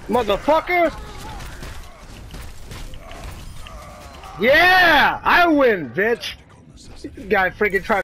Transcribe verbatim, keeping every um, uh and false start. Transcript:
Motherfucker! Yeah! I win, bitch! This guy freaking tried